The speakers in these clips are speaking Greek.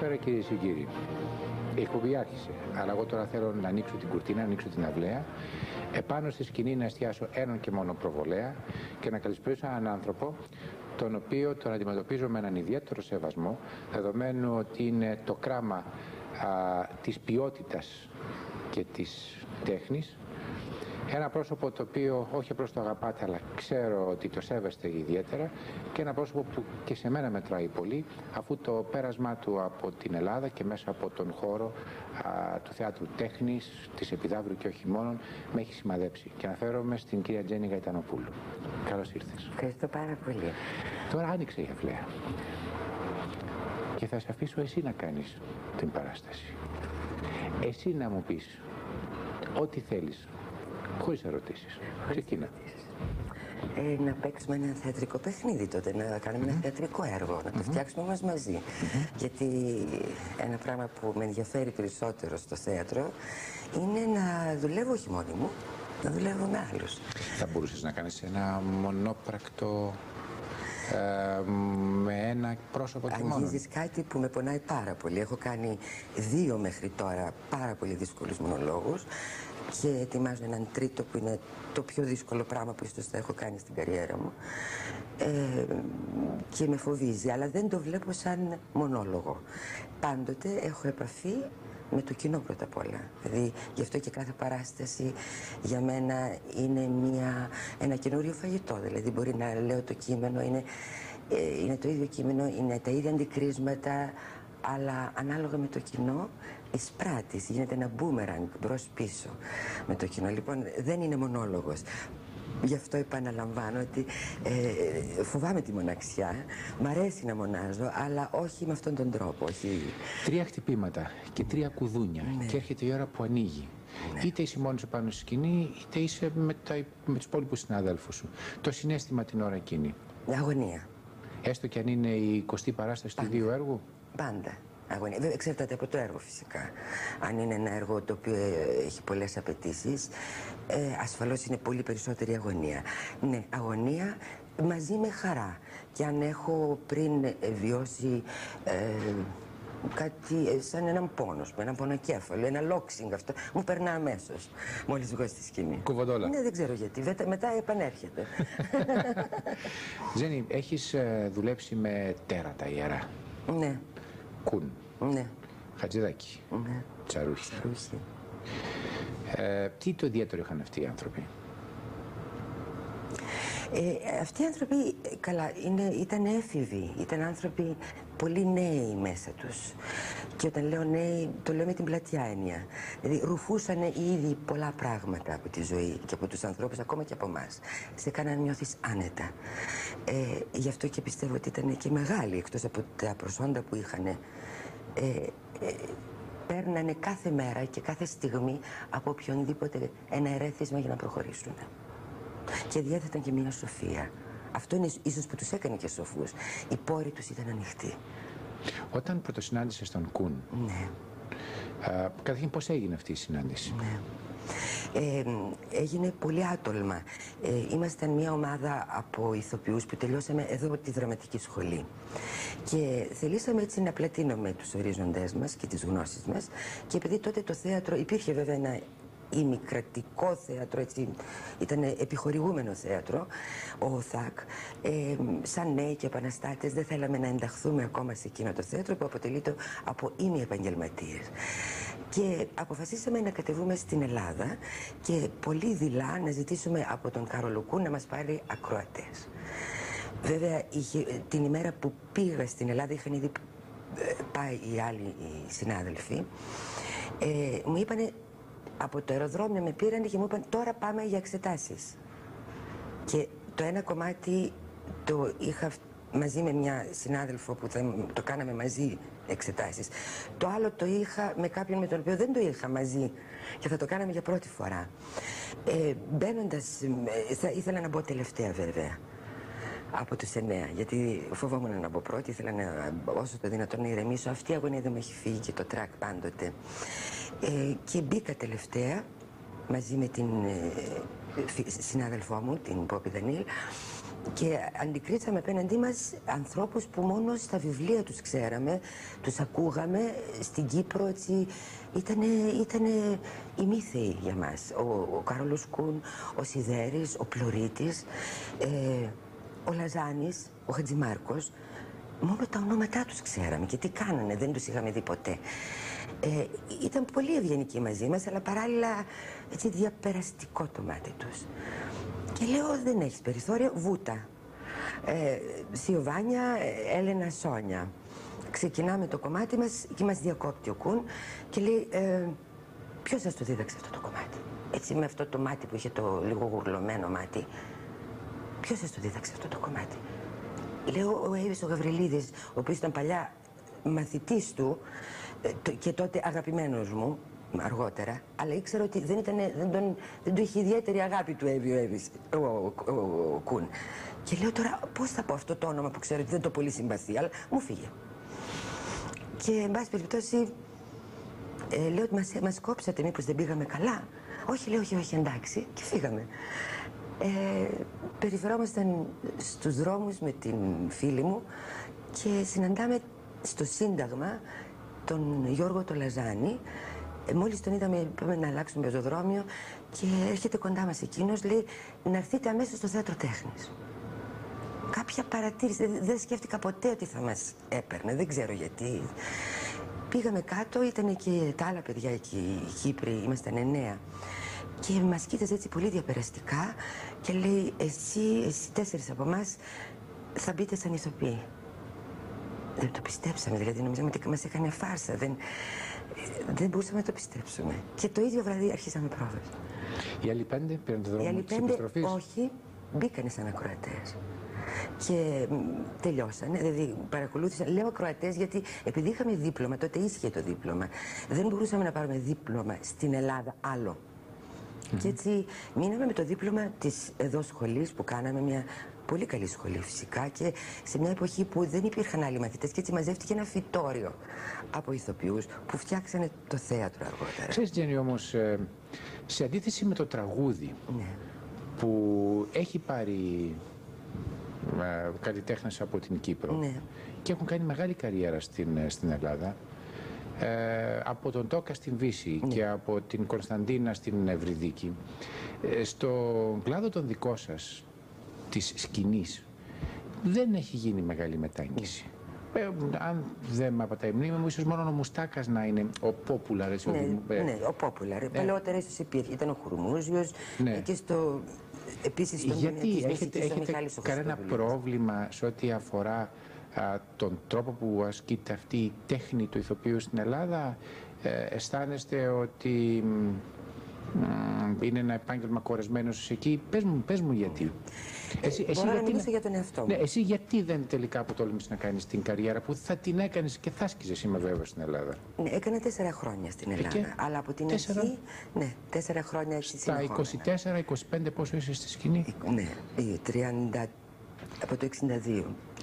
Καλησπέρα κυρίες και κύριοι. Η εκπομπή άρχισε, αλλά εγώ τώρα θέλω να ανοίξω την κουρτίνα, να ανοίξω την αυλαία, επάνω στη σκηνή να εστιάσω έναν και μόνο προβολέα και να καλησπέρισω έναν άνθρωπο τον οποίο τον αντιμετωπίζω με έναν ιδιαίτερο σεβασμό, δεδομένου ότι είναι το κράμα της ποιότητας και της τέχνης. Ένα πρόσωπο το οποίο όχι απλώς το αγαπάτε, αλλά ξέρω ότι το σέβεστε ιδιαίτερα, και ένα πρόσωπο που και σε μένα μετράει πολύ, αφού το πέρασμά του από την Ελλάδα και μέσα από τον χώρο του θεάτρου τέχνης, της Επιδαύρου και όχι μόνον, με έχει σημαδέψει. Και αναφέρομαι στην κυρία Jenny Gaitanopoulou. Καλώς ήρθες. Ευχαριστώ πάρα πολύ. Τώρα άνοιξε η αυλαία και θα σε αφήσω εσύ να κάνεις την παράσταση. Εσύ να μου πεις ό,τι θέλεις. Χωρίς ερωτήσεις. Ξεκίνα. Να παίξουμε ένα θεατρικό παιχνίδι τότε, να κάνουμε ένα θεατρικό έργο, να το φτιάξουμε όμως μαζί. Γιατί ένα πράγμα που με ενδιαφέρει περισσότερο στο θέατρο είναι να δουλεύω όχι μόνη μου, να δουλεύω με άλλους. Θα μπορούσες να κάνεις ένα μονόπρακτο με ένα πρόσωπο και μόνο? Αγγίζεις κάτι που με πονάει πάρα πολύ. Έχω κάνει 2 μέχρι τώρα πάρα πολύ δύσκολους μονολόγους και ετοιμάζω έναν τρίτο που είναι το πιο δύσκολο πράγμα που ίσως θα έχω κάνει στην καριέρα μου, και με φοβίζει, αλλά δεν το βλέπω σαν μονόλογο. Πάντοτε έχω επαφή με το κοινό πρώτα απ' όλα. Δηλαδή, γι' αυτό και κάθε παράσταση για μένα είναι ένα καινούριο φαγητό. Δηλαδή, μπορεί να λέω το κείμενο, είναι το ίδιο κείμενο, είναι τα ίδια αντικρίσματα, αλλά ανάλογα με το κοινό εισπράττεις, γίνεται ένα μπούμεραγκ μπρος-πίσω με το κοινό. Λοιπόν, δεν είναι μονόλογος. Γι' αυτό επαναλαμβάνω ότι φοβάμαι τη μοναξιά, μ' αρέσει να μονάζω, αλλά όχι με αυτόν τον τρόπο. Όχι... 3 χτυπήματα και 3 κουδούνια, ναι. Και έρχεται η ώρα που ανοίγει. Ναι. Είτε είσαι μόνος επάνω στη σκηνή, είτε είσαι με τους υπόλοιπους συναδέλφους σου. Το συναίσθημα την ώρα εκείνη. Αγωνία. Έστω και αν είναι η 20η παράσταση του ίδιου έργου. Πάντα. Αγωνία. Βέβαια, εξαρτάται από το έργο φυσικά. Αν είναι ένα έργο το οποίο έχει πολλές απαιτήσεις, ασφαλώς είναι πολύ περισσότερη αγωνία. Ναι, αγωνία μαζί με χαρά. Και αν έχω πριν βιώσει κάτι σαν έναν πόνο, έναν πονοκέφαλο, ένα λόξινγκ, αυτό μου περνά αμέσως μόλις βγω στη σκηνή. Κουβοντόλα. Ναι, δεν ξέρω γιατί. Μετά επανέρχεται. Τζένι, έχεις δουλέψει με τέρατα ιερά? Ναι. Κουν. Ναι. Χατζηδάκι. Ναι. Τσαρούχη. Τι το ιδιαίτερο είχαν αυτοί οι άνθρωποι? Αυτοί οι άνθρωποι, καλά, ήταν έφηβοι, ήταν άνθρωποι πολύ νέοι μέσα τους. Και όταν λέω νέοι, το λέω με την πλατιά έννοια. Δηλαδή, ρουφούσαν ήδη πολλά πράγματα από τη ζωή και από τους ανθρώπους, ακόμα και από εμάς. Σε έκαναν να νιώθεις άνετα. Γι' αυτό και πιστεύω ότι ήταν και μεγάλοι, εκτός από τα προσόντα που είχαν. Παίρνανε κάθε μέρα και κάθε στιγμή από οποιονδήποτε ένα ερέθισμα για να προχωρήσουν. Και διέθεταν και μια σοφία. Αυτό είναι ίσως που τους έκανε και σοφούς. Οι πόροι τους ήταν ανοιχτοί. Όταν πρωτοσυνάντησες τον Κουν, ναι. Καταρχήν πώς έγινε αυτή η συνάντηση? Ναι. Έγινε πολύ άτολμα. Ήμασταν μια ομάδα από ηθοποιούς που τελειώσαμε εδώ από τη δραματική σχολή. Και θελήσαμε έτσι να πλατείνουμε τους ορίζοντές μας και τις γνώσεις μας. Και επειδή τότε το θέατρο, υπήρχε βέβαια ένα ημικρατικό θέατρο, έτσι, ήταν επιχορηγούμενο θέατρο, ο ΘΑΚ, σαν νέοι και επαναστάτες δεν θέλαμε να ενταχθούμε ακόμα σε εκείνο το θέατρο που αποτελείται από ημιεπαγγελματίες. Και αποφασίσαμε να κατεβούμε στην Ελλάδα και πολύ δειλά να ζητήσουμε από τον Καρολουκού να μας πάρει ακροατές. Βέβαια, την ημέρα που πήγα στην Ελλάδα είχαν ήδη πάει οι άλλοι οι συνάδελφοι. Μου είπανε, από το αεροδρόμιο με πήραν και μου είπαν, τώρα πάμε για εξετάσεις. Και το ένα κομμάτι το είχα μαζί με μια συνάδελφο που το κάναμε μαζί εξετάσεις. Το άλλο το είχα με κάποιον με τον οποίο δεν το είχα μαζί και θα το κάναμε για πρώτη φορά. Μπαίνοντας, ήθελα να μπω τελευταία βέβαια από τους 9, γιατί φοβόμουν να μπω πρώτη, ήθελα όσο το δυνατόν να ηρεμήσω. Αυτή η αγωνία δεν μου έχει φύγει και το τρακ πάντοτε. Και μπήκα τελευταία μαζί με την συνάδελφό μου, την Πόπη Δανίλ, Και αντικρίτσαμε απέναντί μας ανθρώπους που μόνο στα βιβλία τους ξέραμε, τους ακούγαμε. Στην Κύπρο έτσι ήτανε ημίθεοι για μας. Ο Κάρολος Κούν, ο Σιδέρης, ο Πλωρίτης, ο Λαζάνης, ο Χατζημάρκος. Μόνο τα ονόματά τους ξέραμε και τι κάνανε, δεν τους είχαμε δει ποτέ. Ήταν πολύ ευγενικοί μαζί μας, αλλά παράλληλα έτσι διαπεραστικό το μάτι τους. Και λέω, δεν έχεις περιθώριο, βούτα. Σιωβάνια, Έλενα, Σόνια. Ξεκινάμε το κομμάτι μας και μας διακόπτει ο Κούν και λέει, ποιος σας το δίδαξε αυτό το κομμάτι? Έτσι με αυτό το μάτι που είχε το λίγο γουρλωμένο μάτι. Ποιος σας το δίδαξε αυτό το κομμάτι? Λέω, ο Εύης ο Γαβριλίδης, ο οποίος ήταν παλιά μαθητής του και τότε αγαπημένος μου, αργότερα, αλλά ήξερα ότι δεν του είχε ιδιαίτερη αγάπη του Εύη ο Εύης, ο Κούν. Και λέω τώρα, πώς θα πω αυτό το όνομα που ξέρω ότι δεν το πολύ συμπαθεί, αλλά μου φύγε. Και εν πάση περιπτώσει, λέω ότι μας κόψατε, μήπως δεν πήγαμε καλά? Όχι, λέω, όχι, εντάξει, και φύγαμε. Περιφερόμασταν στους δρόμους με την φίλη μου και συναντάμε στο Σύνταγμα τον Γιώργο το Λαζάνη. Μόλις τον είδαμε, είπαμε να αλλάξουμε πεζοδρόμιο και έρχεται κοντά μας εκείνος, λέει, να έρθετε αμέσως στο θέατρο τέχνης. Κάποια παρατήρηση, δεν σκέφτηκα ποτέ ότι θα μας έπαιρνε, δεν ξέρω γιατί. Πήγαμε κάτω, ήταν και τα άλλα παιδιά εκεί, οι Κύπροι, ήμασταν 9. Και μας κοίταζε έτσι πολύ διαπεραστικά και λέει, εσείς 4 από εμάς θα μπείτε σαν ηθοποιοί. Δεν το πιστέψαμε, δηλαδή νομίζαμε ότι μας έκανε φάρσα, δεν μπορούσαμε να το πιστέψουμε. Και το ίδιο βράδυ αρχίσαμε πρόβες. Οι άλλοι 5 πήραν το δρόμο της επιστροφής? Όχι, μπήκανε σαν ακροατές. Και τελειώσανε, δηλαδή παρακολούθησαν. Λέω ακροατές γιατί επειδή είχαμε δίπλωμα, τότε ίσχυε το δίπλωμα. Δεν μπορούσαμε να πάρουμε δίπλωμα στην Ελλάδα άλλο. Και έτσι μείναμε με το δίπλωμα της εδώ σχολής που κάναμε, μια πολύ καλή σχολή φυσικά, και σε μια εποχή που δεν υπήρχαν άλλοι μαθητές και έτσι μαζεύτηκε ένα φυτόριο από ηθοποιούς που φτιάξανε το θέατρο αργότερα. Ξέρεις, Τζένι, όμως, σε αντίθεση με το τραγούδι, ναι, που έχει πάρει καλλιτέχνες από την Κύπρο, ναι, και έχουν κάνει μεγάλη καριέρα στην Ελλάδα, από τον Τόκα στην Βύση, ναι, και από την Κωνσταντίνα στην Ευρυδίκη, στον κλάδο των δικό σας, της σκηνής, δεν έχει γίνει μεγάλη μετάγγιση. Αν δεν με απατάει η μνήμη μου, ίσως μόνο ο Μουστάκας να είναι ο popular. Ναι, ο popular. Παλαιότερα ίσως υπήρχε, ήταν ο Χουρμούζιος, ναι, και στο... Επίσης στον γιατί έχετε κανένα πρόβλημα σε ό,τι αφορά τον τρόπο που ασκείται αυτή η τέχνη του ηθοποιού στην Ελλάδα? Αισθάνεστε ότι είναι ένα επάγγελμα κορεσμένος εκεί? Πες μου γιατί. Μπορώ να μιλήσω για τον εαυτό μου. Ναι, εσύ γιατί δεν τελικά αποτόλμησες να κάνεις την καριέρα που θα την έκανες και θα άσκησες, είμαι βέβαιος, στην Ελλάδα? Ναι, έκανα 4 χρόνια στην Ελλάδα. Αλλά από την αρχή, ναι, 4 χρόνια έτσι συνεχόμενα. Στα 24-25 πόσο είσαι στη σκηνή? Ναι, 30, από το 62.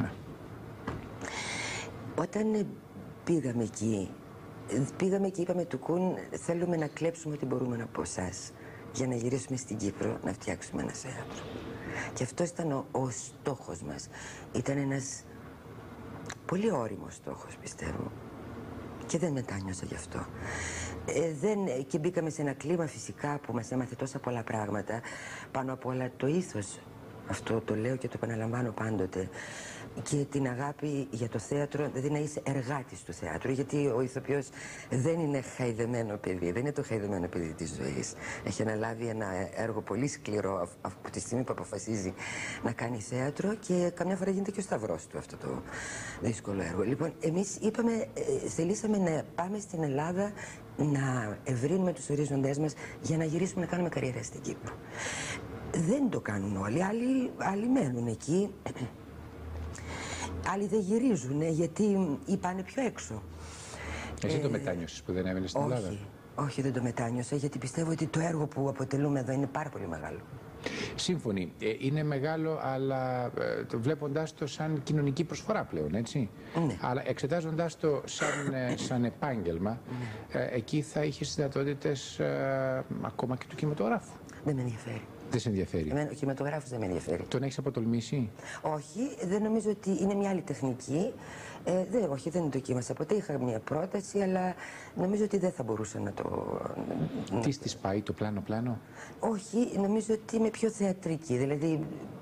Όταν πήγαμε εκεί, είπαμε του Κούν, θέλουμε να κλέψουμε ό,τι μπορούμε από εσάς για να γυρίσουμε στην Κύπρο, να φτιάξουμε ένα θέατρο. Και αυτός ήταν ο στόχος μας. Ήταν ένας πολύ όριμος στόχος, πιστεύω. Και δεν μετάνιωσα γι' αυτό. Και μπήκαμε σε ένα κλίμα φυσικά που μας έμαθε τόσα πολλά πράγματα. Πάνω απ' όλα το ήθος. Αυτό το λέω και το επαναλαμβάνω πάντοτε. Και την αγάπη για το θέατρο, δηλαδή να είσαι εργάτης του θέατρου. Γιατί ο ηθοποιός δεν είναι χαϊδεμένο παιδί, δεν είναι το χαϊδεμένο παιδί της ζωής. Έχει αναλάβει ένα έργο πολύ σκληρό από τη στιγμή που αποφασίζει να κάνει θέατρο και καμιά φορά γίνεται και ο σταυρός του αυτό το δύσκολο έργο. Λοιπόν, εμείς θελήσαμε να πάμε στην Ελλάδα να ευρύνουμε τους ορίζοντές μας για να γυρίσουμε να κάνουμε καριέρα στην Κύπρο. Δεν το κάνουν όλοι, άλλοι μένουν εκεί. Άλλοι δεν γυρίζουν γιατί πάνε πιο έξω. Εσύ το μετάνιωσες που δεν έμενες στην Ελλάδα? Όχι, δεν το μετάνιωσα, γιατί πιστεύω ότι το έργο που αποτελούμε εδώ είναι πάρα πολύ μεγάλο. Σύμφωνοι. Είναι μεγάλο, αλλά βλέποντας το σαν κοινωνική προσφορά πλέον, έτσι. Ναι. Αλλά εξετάζοντας το σαν επάγγελμα, εκεί θα είχες δυνατότητες ακόμα και του κινηματογράφου. Δεν με ενδιαφέρει. Δεν σε ενδιαφέρει? Εμένα ο κινηματογράφος δεν με ενδιαφέρει. Τον έχεις αποτολμήσει? Όχι, δεν νομίζω ότι είναι μια άλλη τεχνική. Όχι, δεν το δοκίμασα ποτέ. Είχα μια πρόταση, αλλά νομίζω ότι δεν θα μπορούσα να το... Τι στις πάει το πλάνο-πλάνο? Όχι, νομίζω ότι είμαι πιο θεατρική. Δηλαδή,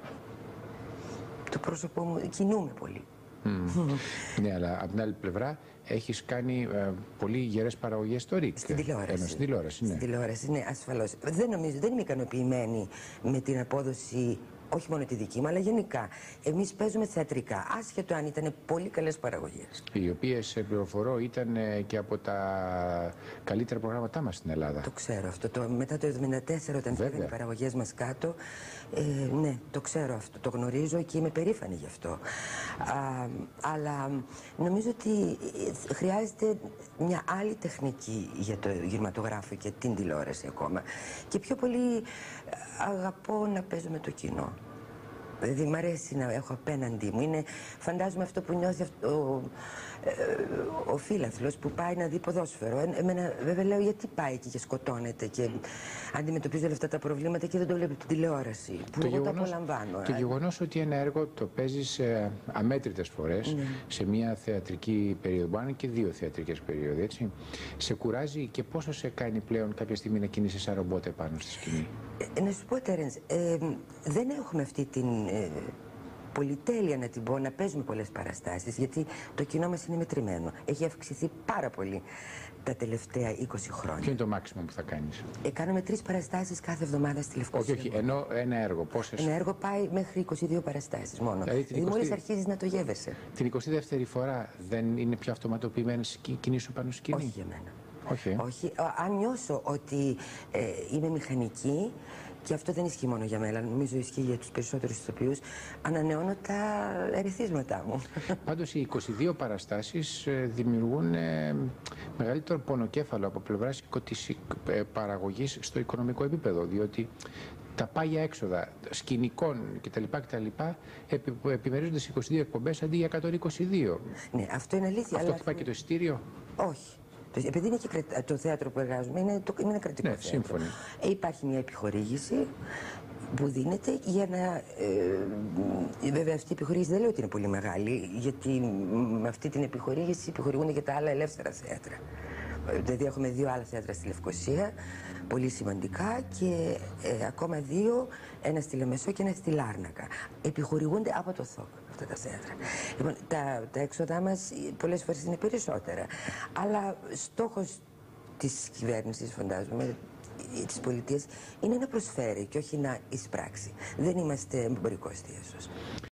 το πρόσωπό μου κινούμε πολύ. Ναι, αλλά από την άλλη πλευρά έχεις κάνει πολύ γερές παραγωγές στο ΡΙΚ. Στην τηλεόραση. Στην τηλεόραση, ναι. Στην τηλεόραση, ναι, ασφαλώς. Δεν είμαι ικανοποιημένη με την απόδοση, όχι μόνο τη δική μου, αλλά γενικά. Εμείς παίζουμε θεατρικά, άσχετο αν ήταν πολύ καλές παραγωγές. Οι οποίες, πληροφορώ, ήταν και από τα καλύτερα προγράμματά μας στην Ελλάδα. Το ξέρω αυτό. Μετά το 1974, όταν φύγανε οι παραγωγές μας κάτω, ναι, το ξέρω αυτό, το γνωρίζω και είμαι περήφανη γι' αυτό. Αλλά νομίζω ότι χρειάζεται μια άλλη τεχνική για το γυρματογράφο και την τηλεόραση ακόμα. Και πιο πολύ αγαπώ να παίζω με το κοινό. Δηλαδή, μ' αρέσει να έχω απέναντί μου. Είναι, φαντάζομαι, αυτό που νιώθει ο φίλαθλος που πάει να δει ποδόσφαιρο. Εμένα, βέβαια, λέω γιατί πάει εκεί και σκοτώνεται και αντιμετωπίζει όλα αυτά τα προβλήματα και δεν το βλέπει την τηλεόραση. Που εγώ το απολαμβάνω. Το γεγονός ότι ένα έργο το παίζεις αμέτρητες φορές σε μια θεατρική περίοδο, μπορεί να είναι και δύο θεατρικές περίοδοι, έτσι, σε κουράζει και πόσο σε κάνει πλέον κάποια στιγμή να κινείσαι σαν ρομπότ επάνω στη σκηνή? Να σου πω, Terence, δεν έχουμε αυτή την πολυτέλεια, να την πω, να παίζουμε πολλές παραστάσεις, γιατί το κοινό μας είναι μετρημένο. Έχει αυξηθεί πάρα πολύ τα τελευταία 20 χρόνια. Ποιο είναι το μάξιμο που θα κάνεις? Κάνουμε 3 παραστάσεις κάθε εβδομάδα στη Λευκοσία. Όχι, ενώ ένα έργο. Πόσες? Ένα έργο πάει μέχρι 22 παραστάσεις μόνο. Δηλαδή μόλις αρχίζεις να το γεύεσαι. Την 22η φορά δεν είναι πιο αυτοματοποιημένες κινήσεις σου πάνω στη σκηνή? Όχι για μένα. Όχι. Αν νιώσω ότι είμαι μηχανική, και αυτό δεν ισχύει μόνο για μένα, νομίζω ισχύει για τους περισσότερους ηθοποιούς, ανανεώνω τα ερεθίσματά μου. Πάντως οι 22 παραστάσεις δημιουργούν μεγαλύτερο πονοκέφαλο από πλευράς της παραγωγής στο οικονομικό επίπεδο, διότι τα πάγια έξοδα σκηνικών κτλ. Επιμερίζονται σε 22 εκπομπές αντί για 122. Ναι, αυτό είναι αλήθεια. Αυτό χτυπάει και το εισιτήριο? Όχι. Επειδή είναι και το θέατρο που εργάζομαι, είναι ένα κρατικό θέατρο. Σύμφωνοι. Υπάρχει μια επιχορήγηση που δίνεται για να... βέβαια αυτή η επιχορήγηση δεν λέω ότι είναι πολύ μεγάλη, γιατί με αυτή την επιχορήγηση επιχορηγούνται και τα άλλα ελεύθερα θέατρα. Δηλαδή έχουμε 2 άλλα θέατρα στη Λευκοσία, πολύ σημαντικά, και ακόμα 2, ένα στη Λεμεσό και ένα στη Λάρνακα. Επιχορηγούνται από το ΘΟΚ αυτά τα θέατρα. Λοιπόν, τα έξοδά μας πολλές φορές είναι περισσότερα. Αλλά στόχος της κυβέρνησης, φαντάζομαι, της πολιτείας, είναι να προσφέρει και όχι να εισπράξει. Δεν είμαστε εμπορικό εστίασος.